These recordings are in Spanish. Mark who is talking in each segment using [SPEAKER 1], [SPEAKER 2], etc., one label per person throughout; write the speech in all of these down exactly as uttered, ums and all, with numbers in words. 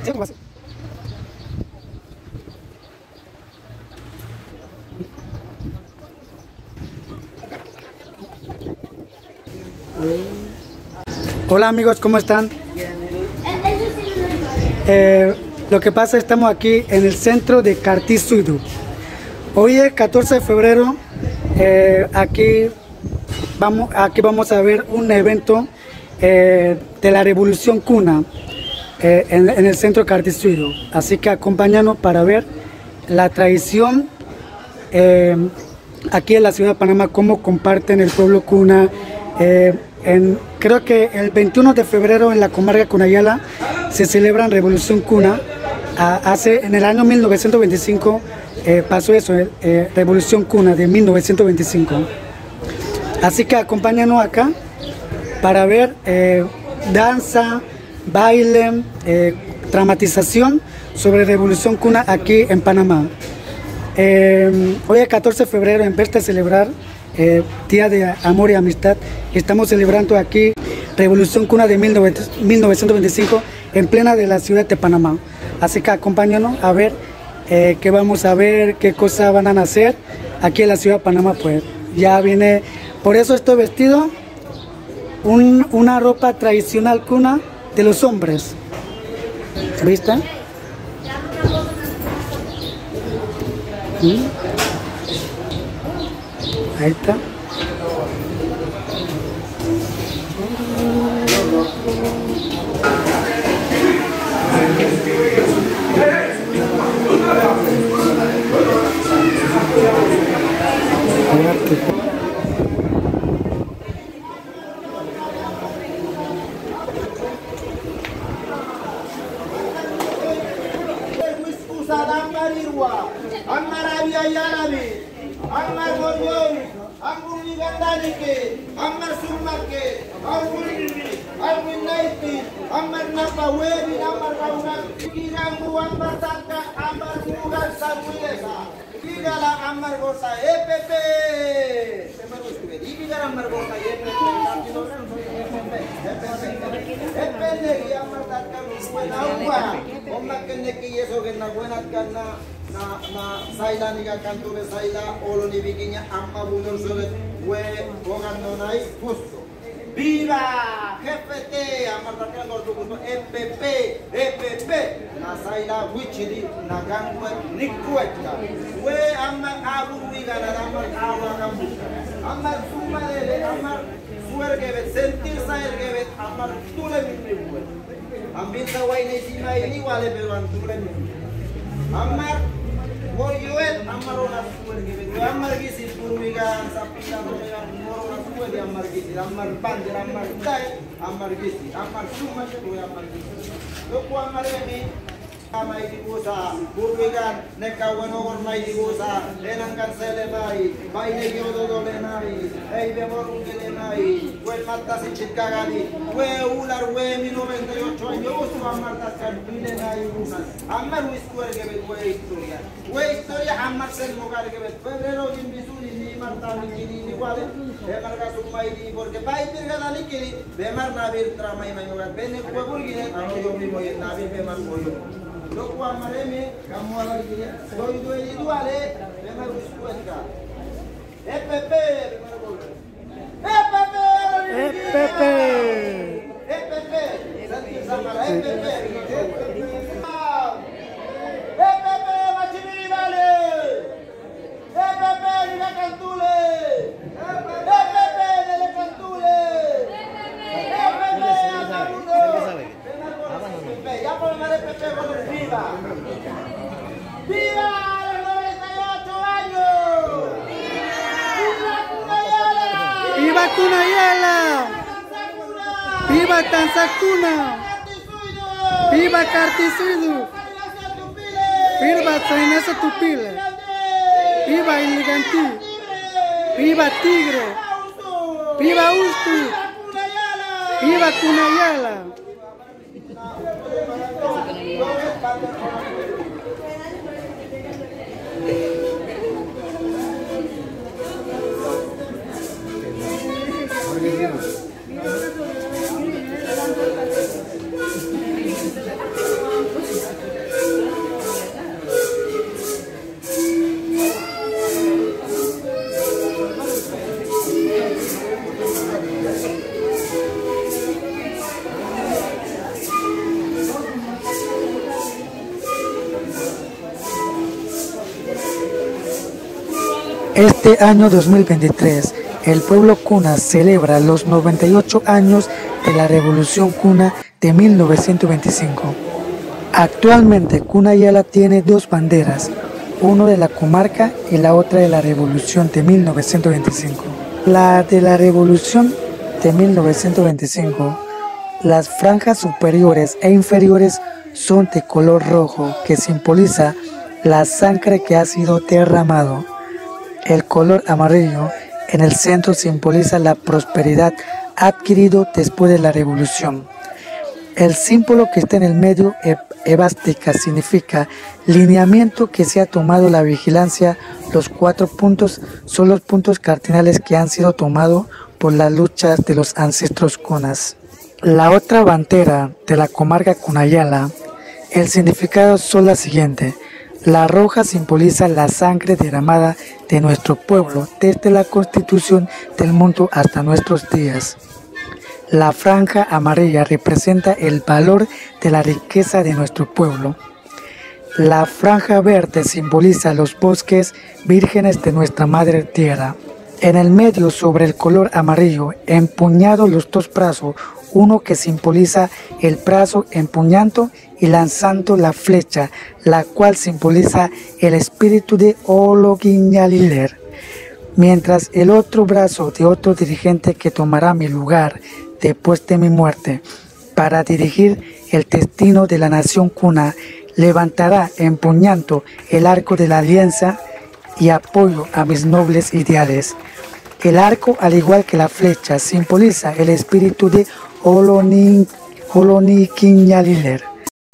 [SPEAKER 1] Hola amigos, ¿cómo están? Eh, lo que pasa, estamos aquí en el centro de Cartisuidu. Hoy es catorce de febrero, eh, aquí, vamos, aquí vamos a ver un evento eh, de la Revolución Kuna eh, en, en el centro de Cartisuidu. Así que acompáñanos para ver la tradición eh, aquí en la ciudad de Panamá, cómo comparten el pueblo Kuna. Eh, en, creo que el veintiuno de febrero en la comarca Cunayala se celebra Revolución Kuna. A, hace, en el año mil novecientos veinticinco eh, pasó eso, eh, Revolución Kuna de mil novecientos veinticinco. Así que acompáñanos acá para ver eh, danza, baile, eh, dramatización sobre Revolución Kuna aquí en Panamá. Eh, hoy es catorce de febrero, en vez de celebrar eh, Día de Amor y Amistad, estamos celebrando aquí Revolución Kuna de mil novecientos veinticinco en plena de la ciudad de Panamá. Así que acompáñanos a ver eh, qué vamos a ver, qué cosas van a hacer aquí en la ciudad de Panamá. Pues ya viene, por eso estoy vestido un, una ropa tradicional Kuna de los hombres. ¿Viste? ¿Mm? Ahí está.
[SPEAKER 2] ¡Viva! G P T, amartakan gordo E P P, E P P, na saila wichiri na gangwe nikweta. We amar abu wigana amar awa kambu. Amar suma dele amar suergebet sentir saergebet amar tule mitwe. Ambita waine sima ini wale pero antule mitwe. Amar Morioet amarona suergebet. Amar gisi purwiga sapila morona morona suerge amar gisi amar bandir amar dai amar gisi amar suma tu amar gisi. Loku amar ini amai dibusa purwigan nekawano ormai dibusa enangkan selenai baine gyodo dolenai ei bemorun gelenai we matta sichit kagani we ular we mi noventa y ocho años su amar taskan bilenai unas amar wiskuer gebet we historia we historia amar sen mogar gebet febrero din bisuni ni marta ni ni wale e marga sumai di porque pai pirgada likiri bemar nabir tramai mayogar bene we burgine ano yo mi moy nabir bemar moyo Loku amareme, kamu alal gini, doi doi itu ale, memang uskuat ka. E P P, memang boleh. E P P,
[SPEAKER 1] E P P,
[SPEAKER 2] E P P, santi sama E P P, E P P, E P P masih di bale, E P P di Cantule, E P P di Cantule, E P P Atamundo. Ya por el P P con el viva. ¡Viva los noventa y ocho años! ¡Viva Cunayala!
[SPEAKER 1] ¡Viva Cunayala! ¡Viva Tanzacuna! ¡Viva Cartisuidu! ¡Viva Sainesa Tupile! ¡Viva Iliganti! ¡Viva Tigre! ¡Viva Usti! ¡Viva Cunayala! Este año dos mil veintitrés, el pueblo Kuna celebra los noventa y ocho años de la Revolución Kuna de mil novecientos veinticinco. Actualmente Kunayala tiene dos banderas, una de la comarca y la otra de la Revolución de mil novecientos veinticinco. La de la Revolución de mil novecientos veinticinco, las franjas superiores e inferiores son de color rojo, que simboliza la sangre que ha sido derramado. El color amarillo en el centro simboliza la prosperidad adquirido después de la revolución. El símbolo que está en el medio, evástica, significa lineamiento que se ha tomado la vigilancia. Los cuatro puntos son los puntos cardinales que han sido tomados por las luchas de los ancestros kunas. La otra bandera de la comarca Kunayala, el significado son la siguiente. La roja simboliza la sangre derramada de nuestro pueblo desde la constitución del mundo hasta nuestros días. La franja amarilla representa el valor de la riqueza de nuestro pueblo. La franja verde simboliza los bosques vírgenes de nuestra madre tierra. En el medio, sobre el color amarillo, empuñados los dos brazos, uno que simboliza el brazo empuñando y lanzando la flecha, la cual simboliza el espíritu de Ologinyaliler, mientras el otro brazo de otro dirigente que tomará mi lugar después de mi muerte, para dirigir el destino de la nación Kuna, levantará empuñando el arco de la alianza y apoyo a mis nobles ideales. El arco, al igual que la flecha, simboliza el espíritu de Ologinyaliler.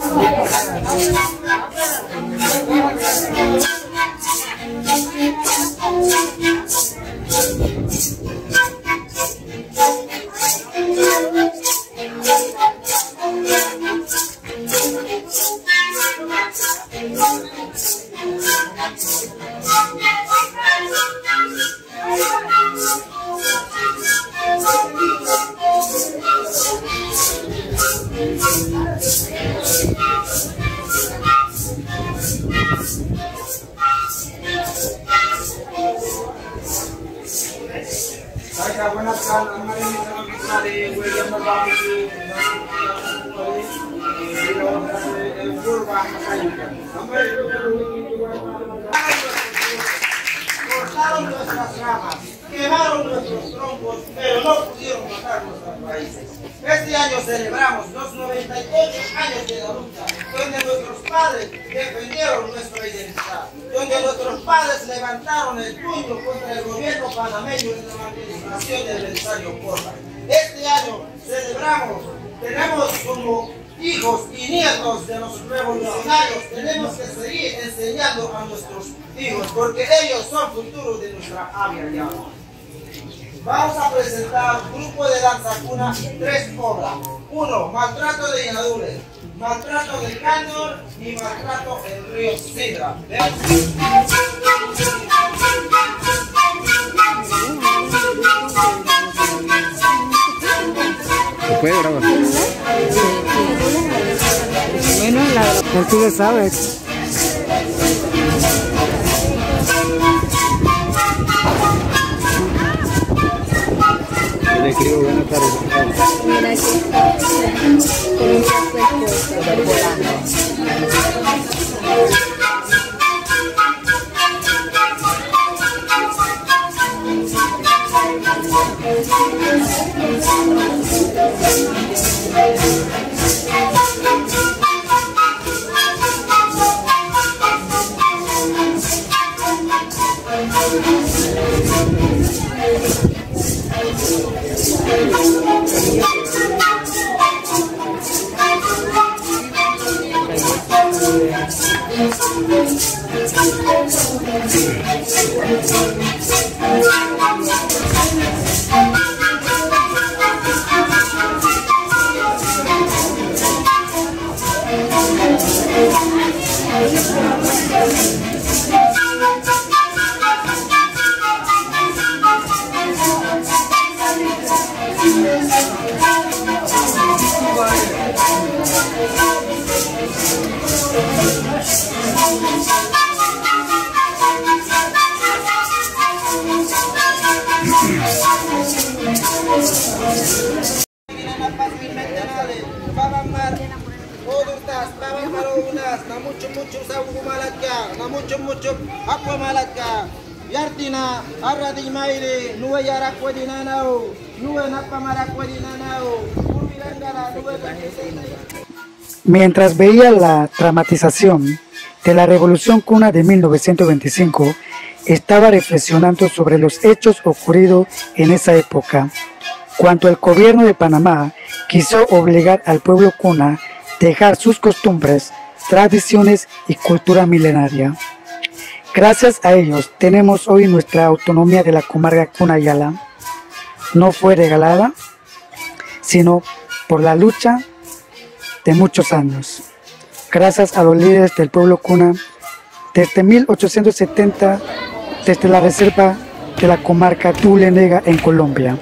[SPEAKER 2] Cortaron nuestras ramas, quemaron nuestros troncos, pero no pudieron matar nuestras raíces. Este año celebramos los noventa y ocho años de la lucha, donde nuestros padres defendieron nuestra identidad, donde nuestros padres levantaron el puño contra el gobierno panameño en la administración del Belisario Porras. Este año celebramos, tenemos como hijos y nietos de los revolucionarios, tenemos que seguir enseñando a nuestros hijos, porque ellos son futuros de nuestra Abya Yala. Vamos a presentar grupo de danza Kuna, tres obras. Uno, maltrato de Inadures, maltrato del Cándor y maltrato en río Sidra.
[SPEAKER 3] ¿Se puede grabar?
[SPEAKER 1] Bueno, la tú ya sabes.
[SPEAKER 3] Le escribo buenas tardes.
[SPEAKER 4] Mira aquí, con un
[SPEAKER 2] unas, na mucho mucho sabu malaka, na mucho mucho aqua malaka. Yartina, arra di maire, nuwe yara kwadina nao, nuwe napa mara kwadina nao, urbilangara, nuwe kwadina.
[SPEAKER 1] Mientras veía la dramatización de la Revolución Cuna de mil novecientos veinticinco, estaba reflexionando sobre los hechos ocurridos en esa época, cuando el gobierno de Panamá quiso obligar al pueblo Cuna a dejar sus costumbres, tradiciones y cultura milenaria. Gracias a ellos tenemos hoy nuestra autonomía de la comarca Cuna-Yala. No fue regalada, sino por la lucha de muchos años. Gracias a los líderes del pueblo Cuna, desde mil ochocientos setenta, desde la reserva de la comarca Tulenega en Colombia.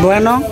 [SPEAKER 1] Bueno,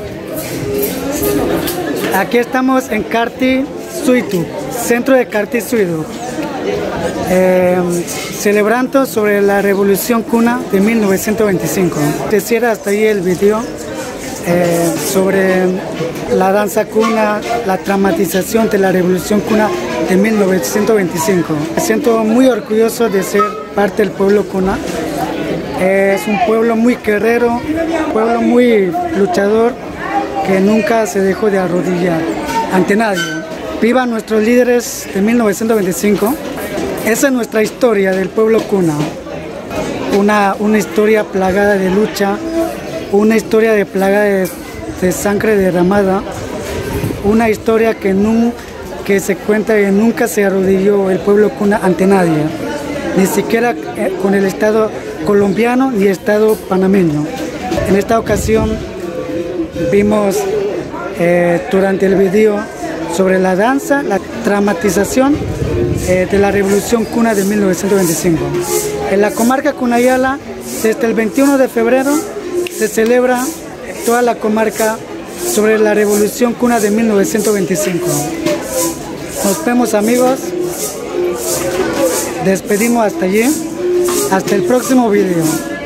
[SPEAKER 1] aquí estamos en Karti Suitu, centro de Karti Suitu, eh, celebrando sobre la Revolución Kuna de mil novecientos veinticinco. Se cierra hasta ahí el video eh, sobre la danza Kuna, la dramatización de la Revolución Kuna de mil novecientos veinticinco. Me siento muy orgulloso de ser parte del pueblo Kuna. Es un pueblo muy guerrero, un pueblo muy luchador que nunca se dejó de arrodillar ante nadie. ¡Viva nuestros líderes de mil novecientos veinticinco! Esa es nuestra historia del pueblo Kuna. Una, una historia plagada de lucha, una historia de plagada de, de sangre derramada, una historia que, nun, que se cuenta que nunca se arrodilló el pueblo Kuna ante nadie, ni siquiera con el Estado colombiano ni Estado panameño. En esta ocasión vimos eh, durante el video sobre la danza, la dramatización eh, de la Revolución Kuna de mil novecientos veinticinco. En la comarca Cunayala, desde el veintiuno de febrero, se celebra toda la comarca sobre la Revolución Kuna de mil novecientos veinticinco. Nos vemos, amigos. Despedimos hasta allí. Hasta el próximo video.